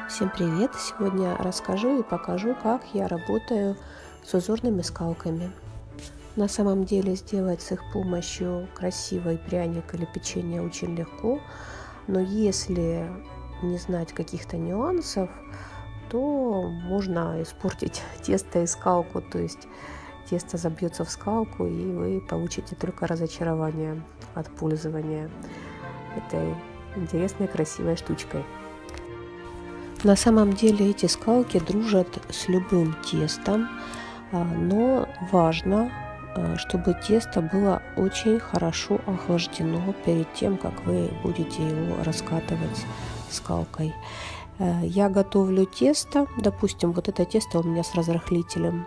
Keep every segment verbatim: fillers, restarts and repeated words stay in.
Всем привет! Сегодня расскажу и покажу, как я работаю с узорными скалками. На самом деле сделать с их помощью красивый пряник или печенье очень легко, но если не знать каких-то нюансов, то можно испортить тесто и скалку, то есть тесто забьется в скалку, и вы получите только разочарование от пользования этой интересной красивой штучкой. На самом деле эти скалки дружат с любым тестом, но важно, чтобы тесто было очень хорошо охлаждено перед тем, как вы будете его раскатывать скалкой. Я готовлю тесто, допустим, вот это тесто у меня с разрыхлителем,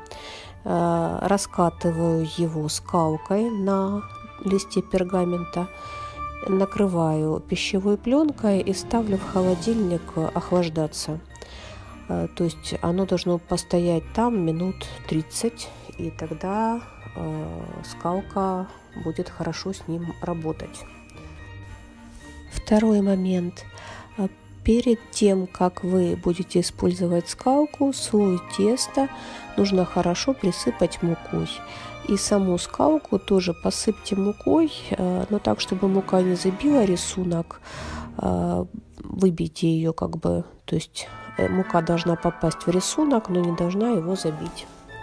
раскатываю его скалкой на листе пергамента, накрываю пищевой пленкой и ставлю в холодильник охлаждаться. То есть оно должно постоять там минут тридцать, и тогда скалка будет хорошо с ним работать. Второй момент. Перед тем, как вы будете использовать скалку, слой теста нужно хорошо присыпать мукой. И саму скалку тоже посыпьте мукой, но так, чтобы мука не забила рисунок, выбейте ее как бы, то есть мука должна попасть в рисунок, но не должна его забить.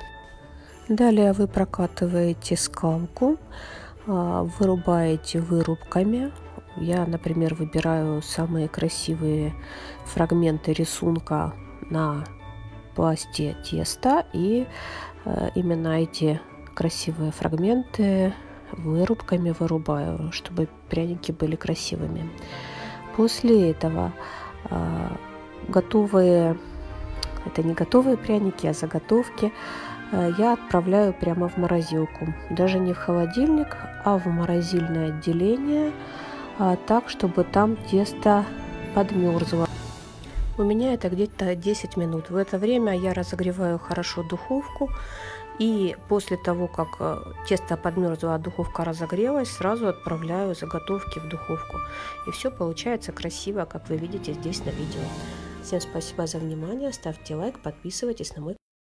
Далее вы прокатываете скалку, вырубаете вырубками. Я, например, выбираю самые красивые фрагменты рисунка на пласте теста, и именно эти красивые фрагменты вырубками вырубаю, чтобы пряники были красивыми. После этого э, готовые, это не готовые пряники, а заготовки, э, я отправляю прямо в морозилку. Даже не в холодильник, а в морозильное отделение, э, так, чтобы там тесто подмерзло. У меня это где-то десять минут. В это время я разогреваю хорошо духовку. И после того, как тесто подмерзло, а духовка разогрелась, сразу отправляю заготовки в духовку. И все получается красиво, как вы видите здесь на видео. Всем спасибо за внимание, ставьте лайк, подписывайтесь на мой канал.